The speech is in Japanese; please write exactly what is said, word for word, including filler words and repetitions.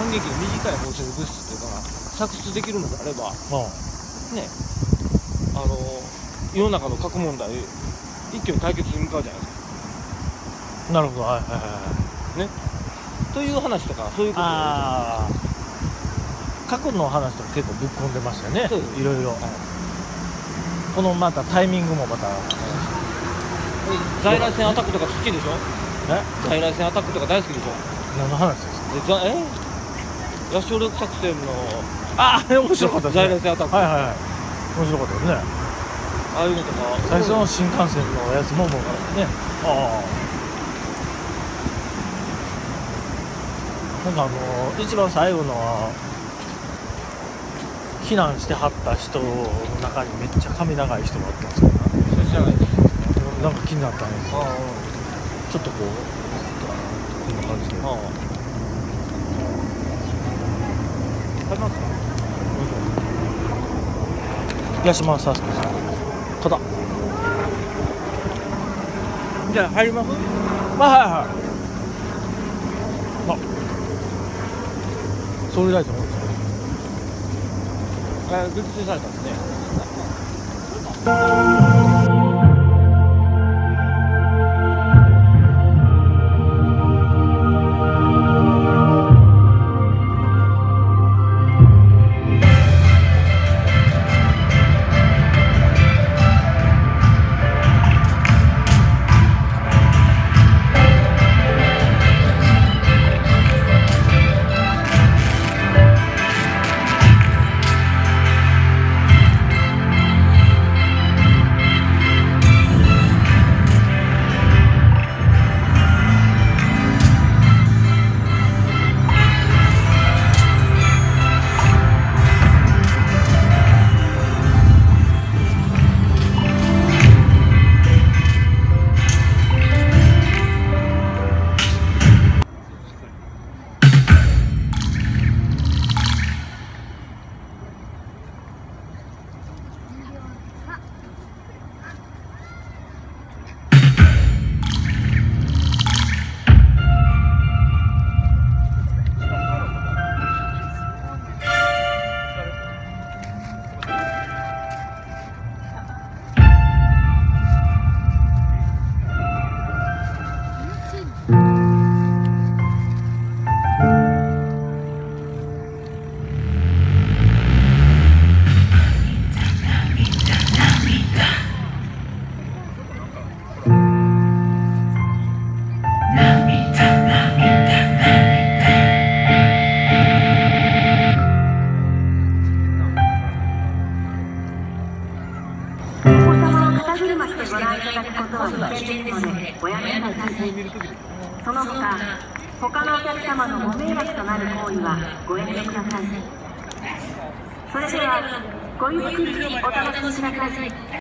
電撃の短い放射性物質っていうのが搾出できるのであれば、ね、あの世の中の核問題一挙に解決に向かうじゃないですか。 なるほど、はいはいはいね、という話とかそういうことを、 ああ核の話とか結構ぶっ込んでましたよね、いろいろ、はい、このまたタイミングもまた、はい、 在来線アタックとか好きでしょ。 え在来線アタックとか大好きでしょ。 何の話ですか。 でえ野省力作戦のああ面白かったですね、 在来線アタック、 はいはいはい、面白かったですね。 ああいうのとか最初の新幹線のやつももうね、ああなんかあの一番最後の避難してはった人の中にめっちゃ髪長い人がおったんですけど、 それ知らないです。 なんか気になったんですけど、 ああちょっとこうこんな感じで、 ああ入りますか。 八島サスケさんただじゃあ入ります。 まあはいはい、あ総理大臣もですね、 あ撃墜されたんですね。 その他、他のお客様のご迷惑となる行為はご遠慮ください。それではごゆっくりお楽しみください。